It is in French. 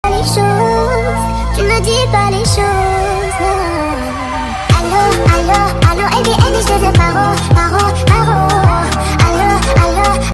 Les choses, tu ne dis pas les choses. Allô, allô, allô, et bien, je te paro, paro.